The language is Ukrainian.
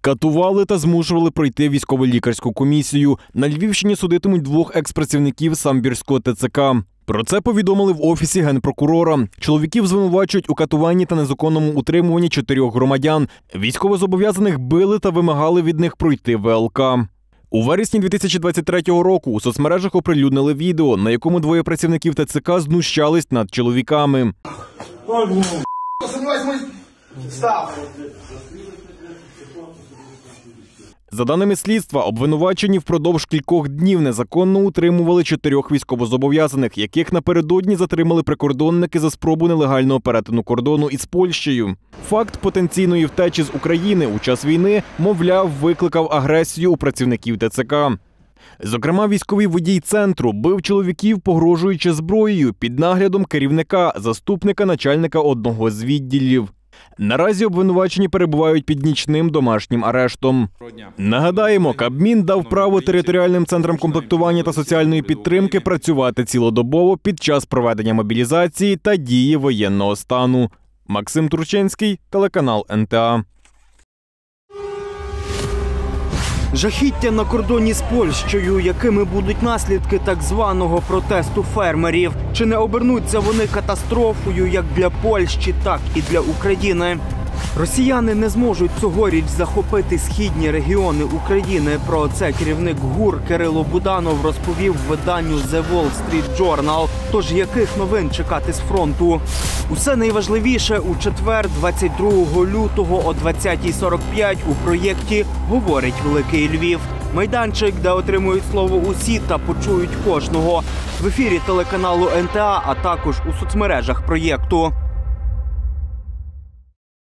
Катували та змушували пройти військово-лікарську комісію. На Львівщині судитимуть 2 екс-працівників Самбірського ТЦК. Про це повідомили в Офісі Генпрокурора. Чоловіків звинувачують у катуванні та незаконному утримуванні 4 громадян. Військовозобов'язаних били та вимагали від них пройти ВЛК. У вересні 2023 року у соцмережах оприлюднили відео, на якому 2 працівників ТЦК знущались над чоловіками. За даними слідства, обвинувачені впродовж кількох днів незаконно утримували 4 військовозобов'язаних, яких напередодні затримали прикордонники за спробу нелегального перетину кордону із Польщею. Факт потенційної втечі з України у час війни, мовляв, викликав агресію у працівників ТЦК. Зокрема, військовий водій центру бив чоловіків, погрожуючи зброєю, під наглядом керівника, заступника начальника одного з відділів. Наразі обвинувачені перебувають під нічним домашнім арештом. Нагадаємо, Кабмін дав право територіальним центрам комплектування та соціальної підтримки працювати цілодобово під час проведення мобілізації та дії воєнного стану. Максим Турчинський, телеканал НТА. Жахіття на кордоні з Польщею, якими будуть наслідки так званого протесту фермерів. Чи не обернуться вони катастрофою як для Польщі, так і для України? Росіяни не зможуть цьогоріч захопити східні регіони України. Про це керівник ГУР Кирило Буданов розповів виданню The Wall Street Journal. Тож яких новин чекати з фронту? Усе найважливіше у четвер, 22 лютого о 20:45 у проєкті «Говорить Великий Львів». Майданчик, де отримують слово усі та почують кожного. В ефірі телеканалу НТА, а також у соцмережах проєкту.